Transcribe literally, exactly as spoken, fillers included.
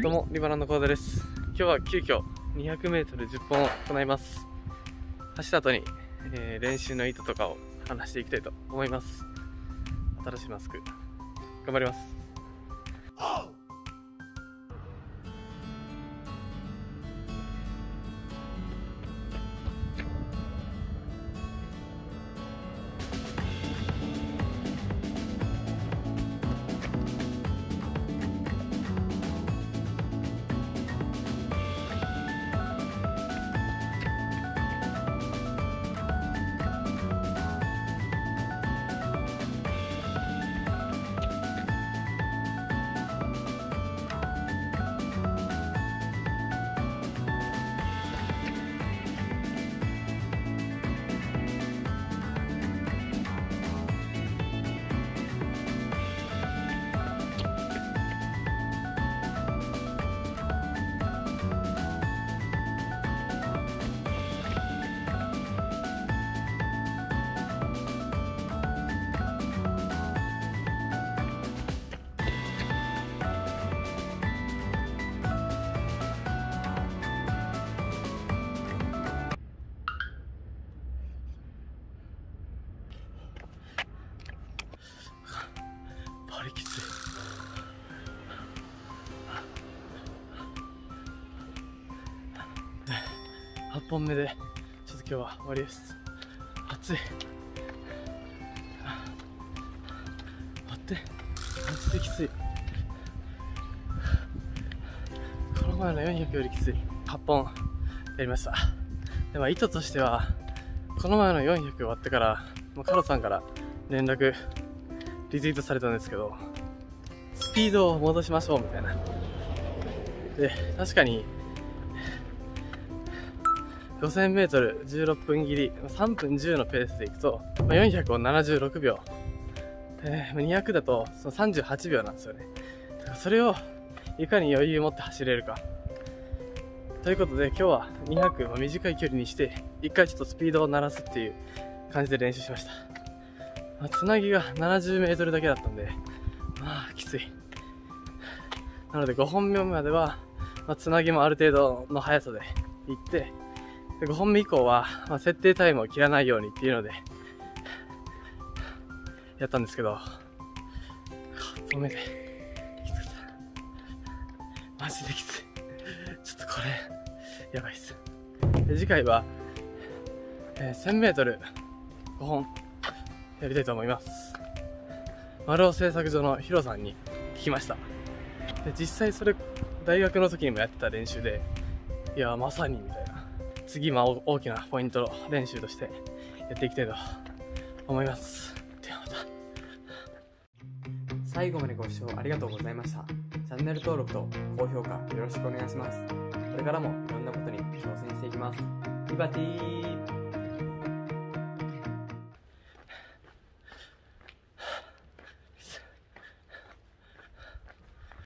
どうもリバランのコーダです。今日は急遽 にひゃくメートルじゅっぽんを行います。走った後に、えー、練習の意図とかを話していきたいと思います。新しいマスク頑張ります。バリきつい。はっぽんめでちょっと今日は終わりです。暑い。待って、マジできつい。この前のよんひゃくよりきつい。はっぽんやりました。でも意図としては、この前のよんひゃく終わってからもうカロさんから連絡リツイートされたんですけど、スピードを戻しましょうみたいな。で、確かにごせんメートルじゅうろっぷん切り、さんぷんじゅうのペースでいくと、まあ、よんひゃくをななじゅうろくびょう、えー、にひゃくだとそのさんじゅうはちびょうなんですよね。だからそれをいかに余裕を持って走れるかということで、今日はにひゃくを短い距離にして一回ちょっとスピードを鳴らすっていう感じで練習しました。まあ、つなぎがななじゅうメートルだけだったんで、まあきつい。なのでごほんめまでは、まあ、つなぎもある程度の速さでいって、でごほんめ以降は、まあ、設定タイムを切らないようにっていうのでやったんですけど、はっぽんめできつかった。マジできつい。ちょっとこれやばいっす。で次回は、えー、せんメートルごほんやりたいと思います。丸尾製作所のヒロさんに聞きました。で実際それ大学の時にもやってた練習で、いやまさにみたいな、次まあ大きなポイント練習としてやっていきたいと思います。ではまた。 最後までご視聴ありがとうございました。チャンネル登録と高評価よろしくお願いします。これからもいろんなことに挑戦していきます。リバティー。